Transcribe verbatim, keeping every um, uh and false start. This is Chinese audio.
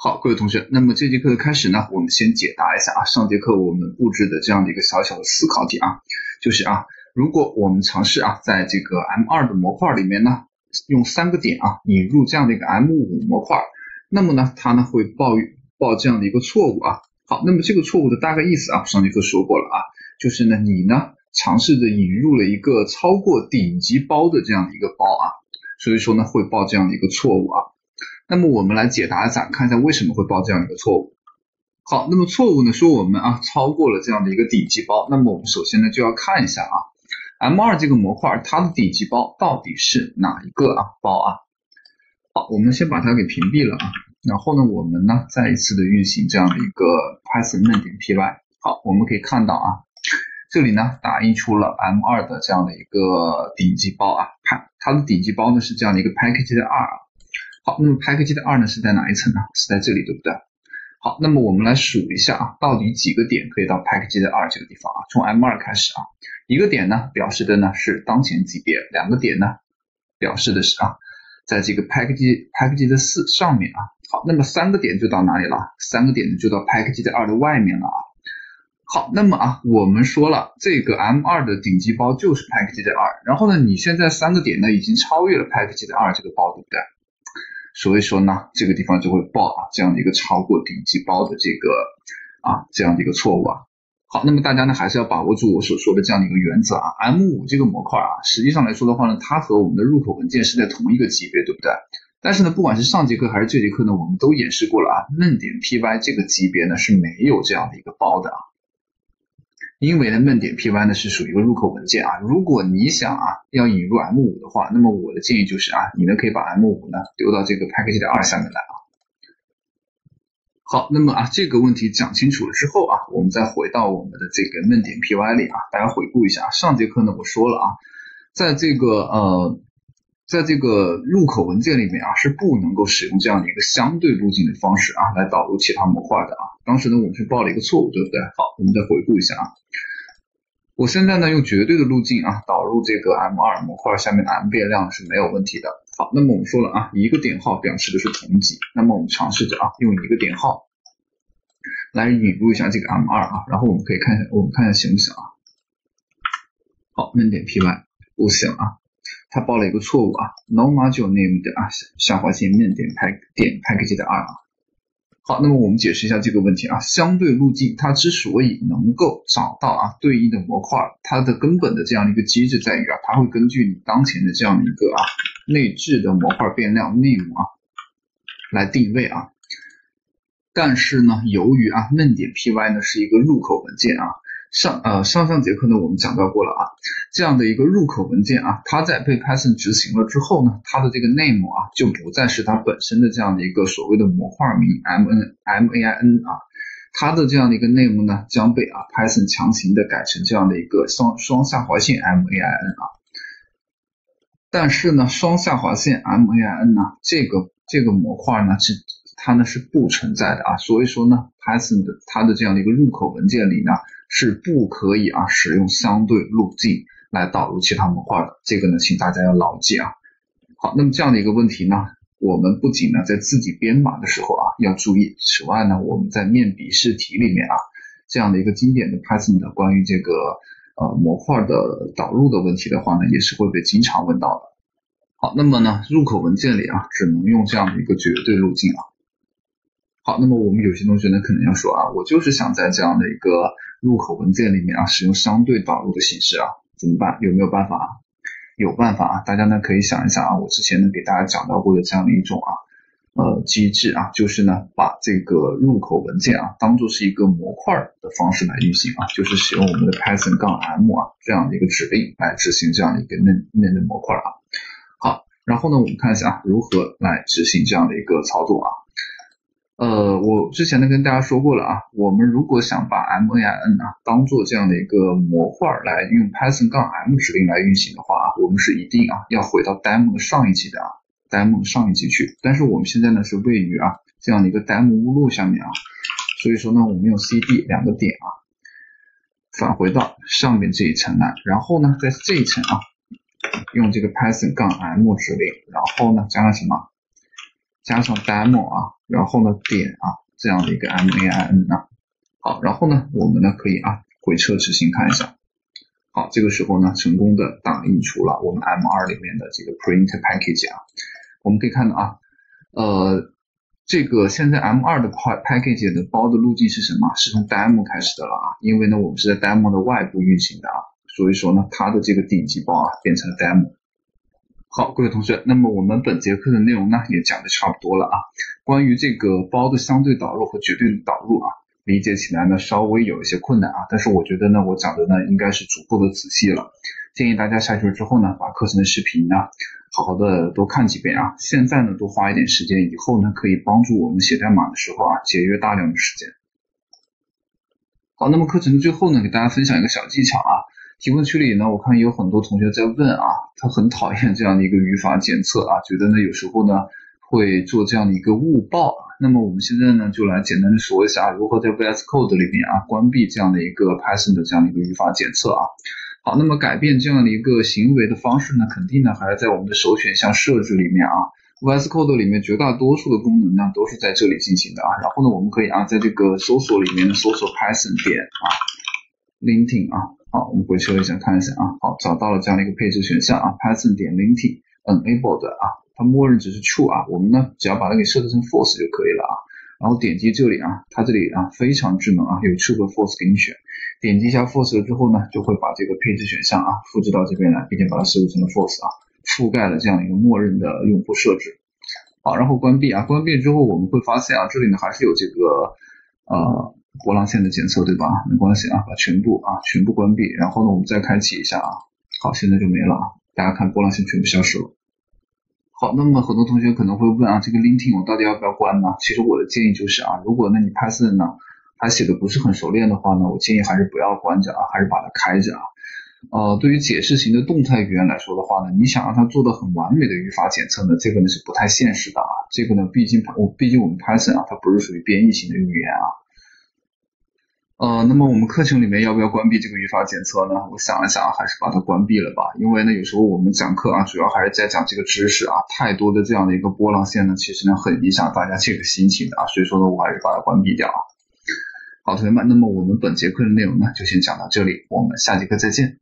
好，各位同学，那么这节课的开始呢，我们先解答一下啊，上节课我们布置的这样的一个小小的思考题啊，就是啊，如果我们尝试啊，在这个 M 二 的模块里面呢，用三个点啊引入这样的一个 M 五 模块，那么呢，它呢会报报这样的一个错误啊。好，那么这个错误的大概意思啊，上节课说过了啊，就是呢，你呢尝试着引入了一个超过顶级包的这样的一个包啊，所以说呢会报这样的一个错误啊。那么我们来解答一下，看一下为什么会报这样一个错误。好，那么错误呢说我们啊超过了这样的一个顶级包，那么我们首先呢就要看一下啊 M 二 这个模块它的顶级包到底是哪一个啊包啊。好，我们先把它给屏蔽了啊，然后呢我们呢再一次的运行这样的一个 Python main.py。好，我们可以看到啊，这里呢打印出了 M 二 的这样的一个顶级包啊，它的顶级包呢是这样的一个 package 的二啊。好，那么 package 的二呢是在哪一层呢？是在这里，对不对？好，那么我们来数一下啊，到底几个点可以到 package 的二这个地方啊？从 M 二 开始啊，一个点呢表示的呢是当前级别，两个点呢表示的是啊，在这个 package package 的四上面啊。好，那么三个点就到哪里了？三个点就到 package 的二的外面了啊。好，那么啊，我们说了这个 M 二 的顶级包就是 package 的二，然后呢，你现在三个点呢已经超越了 package 的二这个包，对不对？所以说呢，这个地方就会报啊这样的一个超过顶级包的这个啊这样的一个错误啊。好，那么大家呢还是要把握住我所说的这样的一个原则啊。M 五 这个模块啊，实际上来说的话呢，它和我们的入口文件是在同一个级别，对不对？但是呢，不管是上节课还是这节课呢，我们都演示过了啊 main.py 这个级别呢是没有这样的一个包的啊。因为呢 main.py 呢是属于一个入口文件啊，如果你想啊要引入 M 五 的话，那么我的建议就是啊，你呢可以把 M 五 呢丢到这个 package 的二下面来啊。好，那么啊这个问题讲清楚了之后啊，我们再回到我们的这个 main.py 里啊，大家回顾一下，上节课呢我说了啊，在这个呃在这个入口文件里面啊，是不能够使用这样的一个相对路径的方式啊来导入其他模块的啊。当时呢我们是报了一个错误，对不对？好，我们再回顾一下啊。我现在呢用绝对的路径啊导入这个 M 二 模块下面的 M 变量是没有问题的。好，那么我们说了啊，一个点号表示的是同级，那么我们尝试着啊用一个点号来引入一下这个 M 二 啊，然后我们可以看一下，我们看一下行不行啊？好 main.py 不行啊，它报了一个错误啊 ，no module name 的啊下划线 main 点 pack 点 package 的二啊。好，那么我们解释一下这个问题啊，相对路径它之所以能够找到啊对应的模块，它的根本的这样的一个机制在于啊，它会根据你当前的这样的一个啊内置的模块变量 name 啊来定位啊。但是呢，由于啊 main.py 呢是一个入口文件啊，上呃上上节课呢我们讲到过了啊，这样的一个入口文件啊，它在被 Python 执行了之后呢，它的这个 name 啊就不再是它本身的这样的一个所谓的模块名 mn main 啊，它的这样的一个 name 呢将被啊 Python 强行的改成这样的一个双双下划线 main 啊。但是呢，双下划线 main 呢这个这个模块呢是它呢是不存在的啊，所以说呢 Python 的它的这样的一个入口文件里呢是不可以啊使用相对路径来导入其他模块的，这个呢请大家要牢记啊。好，那么这样的一个问题呢，我们不仅呢在自己编码的时候啊要注意，此外呢我们在面笔试题里面啊这样的一个经典的 Python 的关于这个呃模块的导入的问题的话呢，也是会被经常问到的。好，那么呢入口文件里啊只能用这样的一个绝对路径啊。好，那么我们有些同学呢可能要说啊，我就是想在这样的一个入口文件里面啊使用相对导入的形式啊，怎么办？有没有办法啊？有办法啊，大家呢可以想一想啊，我之前呢给大家讲到过的这样的一种啊呃机制啊，就是呢把这个入口文件啊当做是一个模块的方式来运行啊，就是使用我们的 Python 杠 M 啊这样的一个指令来执行这样的一个 main main 的模块啊。好，然后呢我们看一下啊如何来执行这样的一个操作啊。呃，我之前呢跟大家说过了啊，我们如果想把 main 啊当做这样的一个模块来用 Python 杠 M 指令来运行的话啊，我们是一定啊要回到 demo 上一级的啊 demo 上一级去。但是我们现在呢是位于啊这样的一个 demo 目录下面啊，所以说呢我们用 cd 两个点啊返回到上面这一层来，然后呢在这一层啊用这个 Python 杠 M 指令，然后呢加上什么加上 demo 啊，然后呢点啊这样的一个 main 啊，好，然后呢我们呢可以啊回撤执行看一下，好，这个时候呢成功的打印出了我们 M 二 里面的这个 print package 啊，我们可以看到啊，呃。这个现在 M 二 的 package 的包的路径是什么？是从 demo 开始的了啊，因为呢我们是在 demo 的外部运行的啊，所以说呢它的这个顶级包啊变成了 demo。好，各位同学，那么我们本节课的内容呢也讲的差不多了啊。关于这个包的相对导入和绝对的导入啊，理解起来呢稍微有一些困难啊，但是我觉得呢我讲的呢应该是足够的仔细了。建议大家下学之后呢把课程的视频呢好好的多看几遍啊，现在呢多花一点时间，以后呢可以帮助我们写代码的时候啊节约大量的时间。好，那么课程的最后呢给大家分享一个小技巧啊。提问区里呢，我看有很多同学在问啊，他很讨厌这样的一个语法检测啊，觉得呢有时候呢会做这样的一个误报啊。那么我们现在呢就来简单的说一下如何在 V S Code 里面啊关闭这样的一个 Python 的这样的一个语法检测啊。好，那么改变这样的一个行为的方式呢，肯定呢还是在我们的首选项设置里面啊。V S Code 里面绝大多数的功能呢都是在这里进行的啊。然后呢，我们可以啊在这个搜索里面呢搜索 Python 点啊 linting 啊。好，我们回车一下看一下啊，好，找到了这样的一个配置选项啊 ，Python 点 linting enabled 啊，它默认值是 true 啊，我们呢只要把它给设置成 false 就可以了啊，然后点击这里啊，它这里啊非常智能啊，有 true 和 false 给你选，点击一下 false 了之后呢，就会把这个配置选项啊复制到这边来，并且把它设置成了 false 啊，覆盖了这样一个默认的用户设置。好，然后关闭啊，关闭之后我们会发现啊，这里呢还是有这个呃。波浪线的检测对吧？没关系啊，把全部啊全部关闭，然后呢我们再开启一下啊，好，现在就没了啊，大家看波浪线全部消失了。好，那么很多同学可能会问啊，这个 linting 我到底要不要关呢？其实我的建议就是啊，如果呢你 Python 呢还写的不是很熟练的话呢，我建议还是不要关着啊，还是把它开着啊。呃，对于解释型的动态语言来说的话呢，你想让它做的很完美的语法检测呢，这个呢是不太现实的啊。这个呢，毕竟我毕竟我们 Python 啊，它不是属于编译型的语言啊。呃，那么我们课程里面要不要关闭这个语法检测呢？我想了想，还是把它关闭了吧。因为呢，有时候我们讲课啊，主要还是在讲这个知识啊，太多的这样的一个波浪线呢，其实呢很影响大家这个心情的啊。所以说呢，我还是把它关闭掉啊。好，同学们，那么我们本节课的内容呢，就先讲到这里，我们下节课再见。